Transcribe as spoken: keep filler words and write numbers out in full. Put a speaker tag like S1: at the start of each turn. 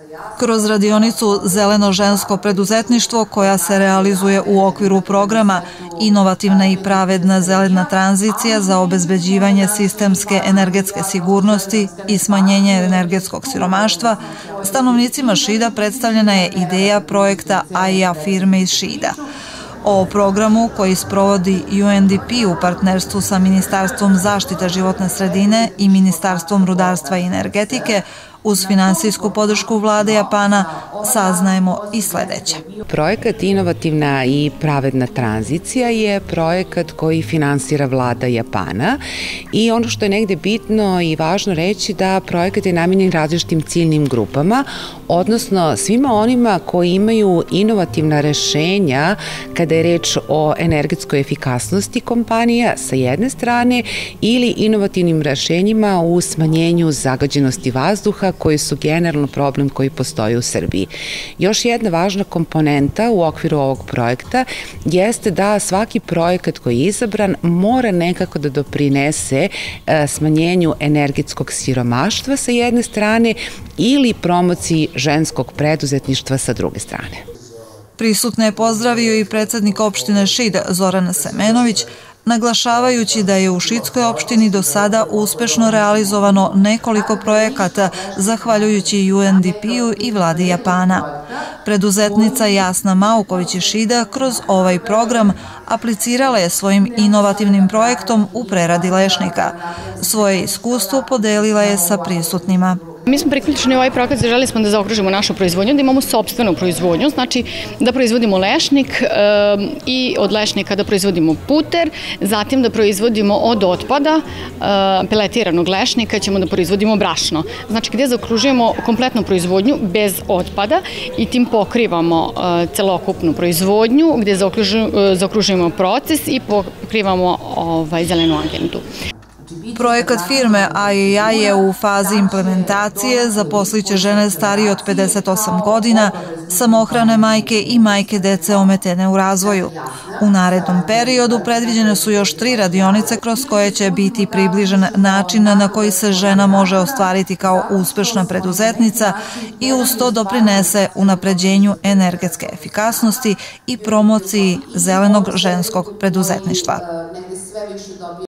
S1: Kroz radionicu Zeleno žensko preduzetništvo koja se realizuje u okviru programa Inovativna i pravedna zelena tranzicija za obezbeđivanje sistemske energetske sigurnosti i smanjenje energetskog siromaštva, stanovnicima Šida predstavljena je ideja projekta A I A firme iz Šida. O programu koji sprovodi U N D P u partnerstvu sa Ministarstvom zaštite životne sredine i Ministarstvom rudarstva i energetike uz finansijsku podršku vlade Japana saznajemo i sledeće.
S2: Projekat Inovativna i pravedna tranzicija je projekat koji finansira vlada Japana i ono što je negde bitno i važno reći da projekat je namenjen različitim ciljnim grupama, odnosno svima onima koji imaju inovativna rešenja kada je reč o energetskoj efikasnosti kompanija sa jedne strane ili inovativnim rešenjima u smanjenju zagađenosti vazduha koji su generalno problem koji postoji u Srbiji. Još jedna važna komponenta u okviru ovog projekta jeste da svaki projekat koji je izabran mora nekako da doprinese smanjenju energetskog siromaštva sa jedne strane ili promociji ženskog preduzetništva sa druge strane.
S1: Prisutne je pozdravio i predsednik opštine Šid Zoran Semenović, naglašavajući da je u Šidskoj opštini do sada uspešno realizovano nekoliko projekata zahvaljujući U N D P-u i vladi Japana. Preduzetnica Jasna Mauković iz Šida kroz ovaj program aplicirala je svojim inovativnim projektom u preradi lešnika. Svoje iskustvo podelila je sa prisutnima.
S3: Mi smo priključeni u ovaj projekat, želeli smo da zaokružimo našu proizvodnju, da imamo sopstvenu proizvodnju, znači da proizvodimo lešnik i od lešnika da proizvodimo puter, zatim da proizvodimo od otpada peletiranog lešnika ćemo da proizvodimo brašno. Znači gde zaokružujemo kompletnu proizvodnju bez otpada i tim pokrivamo celokupnu proizvodnju, gde zaokružujemo proces i pokrivamo zelenu agendu.
S1: Projekat firme A I A je u fazi implementacije, zaposliće žene starije od pedeset osam godina, samohrane majke i majke dece ometene u razvoju. U narednom periodu predviđene su još tri radionice kroz koje će biti približen način na koji se žena može ostvariti kao uspešna preduzetnica i uz to doprinese unapređenju energetske efikasnosti i promociji zelenog ženskog preduzetništva.